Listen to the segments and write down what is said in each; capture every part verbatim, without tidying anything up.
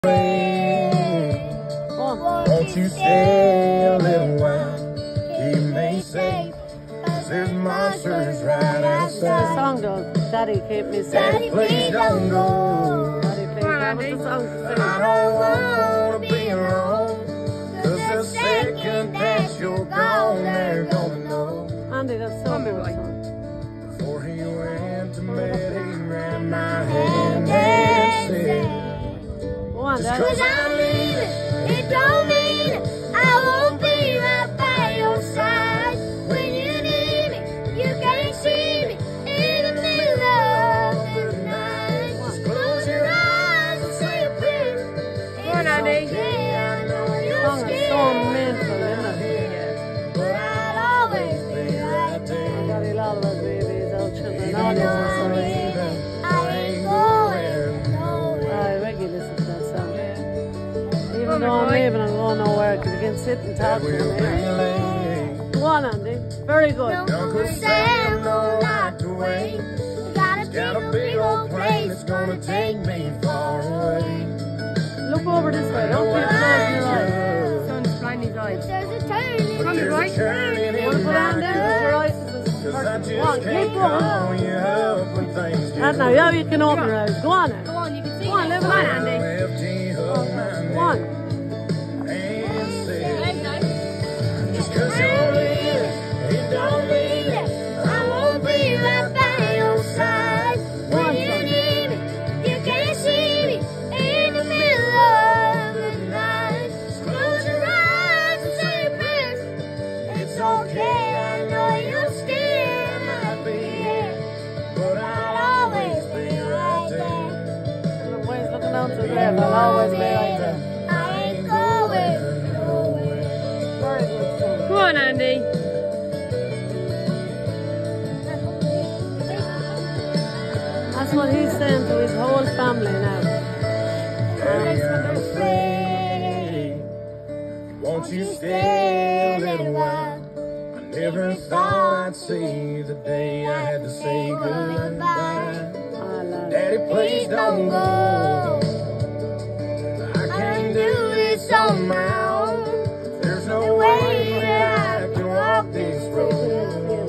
Won't you stay a little while? Keep me safe, 'cause there's monsters right outside. The song though, Daddy keep me safe. Daddy, please don't go. Daddy, please, that was the song to sing. I don't wanna be alone, 'cause the second that you're gone, they're gonna know. Andy, that's so good song. Before he went to bed, he grabbed my hand and said, Go on, just Daddy. 'cause I'm leaving, it don't mean I won't be right by your side. When you need me, you can't see me in the middle of the night. Just close your eyes and say a prayer. It's okay, I know you're Song is so scared, meaningful, isn't it? but I'll always be right there. Daddy, all of us babies, our children, Even all though of us. I'm leaving, I ain't going nowhere. I regularly listen to that song. Even though I'm leaving, I'm going nowhere because you can sit and talk to We'll me. be late. Go on, Andy. Very good. Uncle Sam don't like to wait. Got a big old plane that's gonna take me far away. Look over this way. Don't keep closing your eyes. Sun's blinding his eyes. There's a On the right. turn in You want to put on my there? Put your eyes to this Cause I person. just Go on, can't keep going. call you up when things get That now, yeah, you can open your eyes. Go on Go now. on, you can see Go on, it. live Come it on, up. Andy. left he hugged my Go neck on. and said, Leg nice. just 'cause you're leaving, it don't mean that I won't be right by your side. When you need me, you can't see me in the middle of the night. Just close your eyes and say a prayer. It's okay, I know you're scared, might be here, but I'll always be right there. Always looking out to the left. I'll always be right there. I ain't going nowhere. Very good song. Go on, Andy. That's what he's saying to his whole family now. I'm afraid. Won't you stay a little while? I never thought I'd see the day I had to say goodbye. I love it. Daddy, please don't go. I can't do this on my own. There's no way that I can walk this road.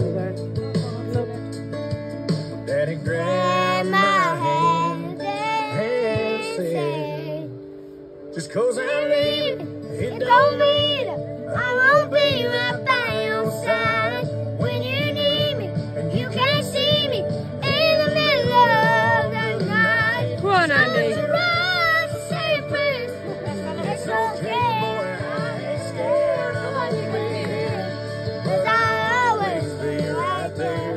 Daddy grabbed my hand and said, just 'cause I'm leaving, it don't mean I won't be right by your side. When you need me and you can't see me in the middle of the night. Go on, Andy. Close your eyes and say a prayer. It's okay, boy, I ain't scared of what you can hear, 'cause I'll always be right there.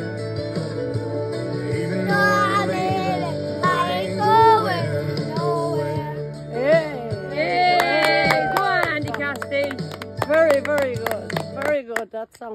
Even though I'm leaving, I ain't going nowhere. Hey. Hey, go on, Andy Castile. Very, very good. Very good, that song.